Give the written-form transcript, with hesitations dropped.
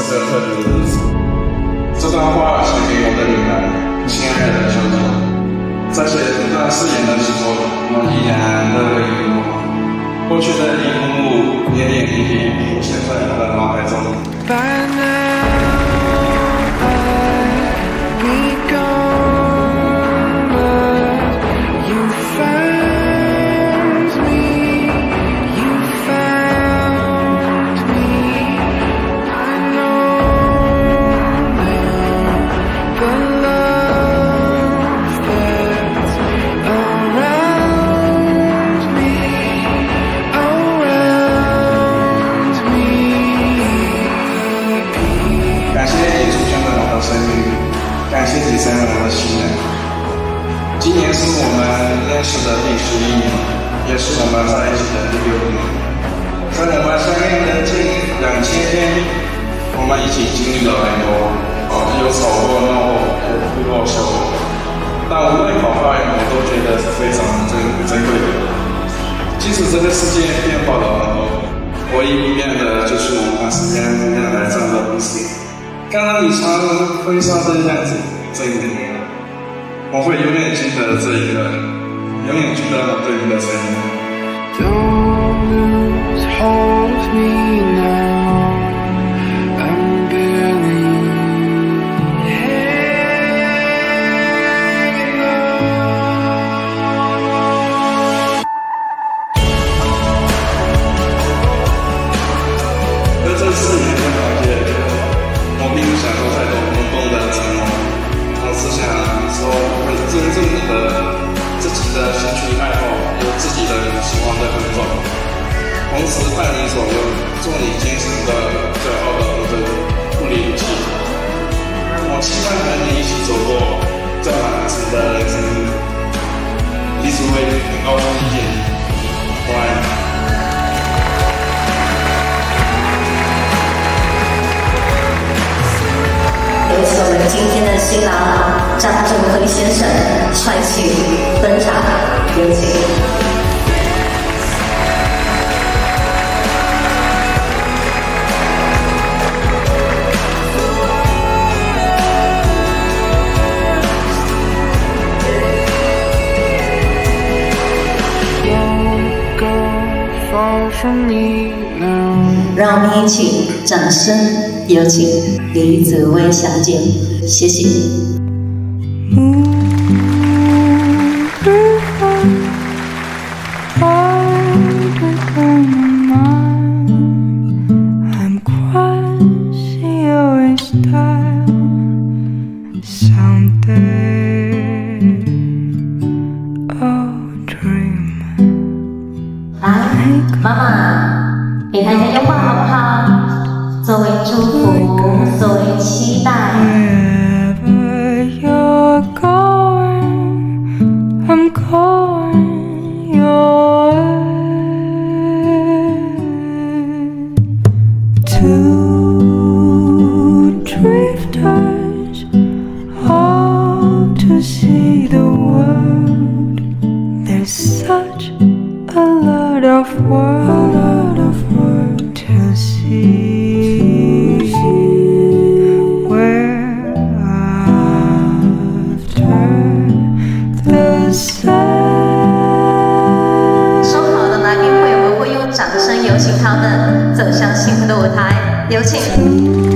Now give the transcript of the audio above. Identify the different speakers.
Speaker 1: 个特别的日子。这段话写给我的女儿，亲爱的小姐，在写这段誓言的时候，我依然热泪盈眶。过去的一幕幕点点滴滴浮现在我的脑海中。感谢你生我的信任。今年是我们认识的第11年，也是我们在一起的第6年。在我们相恋的近2000天，我们一起经历了很多，有吵过、闹过，有哭过、笑过。但无论好坏，我都觉得是非常珍贵的。即使这个世界变化了很多，唯一不变的就是我们时间来站的彼此。看到你穿婚纱的样子，这一年，我会永远记得这一个，永远记得我对你的承诺。Don't lose hold of me now. I'm barely hanging on. 在这4年的了解。我并不想说太多空洞的承诺，我只想说会尊重你的自己的兴趣爱好，有自己的喜欢的工作，同时伴你左右，做你坚实的、骄傲的不离不弃。我期待和你一起走过这漫长的人生路，一直会很高兴遇见你，我爱你。
Speaker 2: 有请我们今天的新郎张正辉先生帅气登场，有请。让我们一起掌声有请李子薇小姐，谢谢。妈妈，给她一个拥抱好不好？作为祝福，作为期待。
Speaker 3: Of world to see where after the sun。
Speaker 2: 说好的来宾会，我们会用掌声有请他们走向幸福的舞台，有请。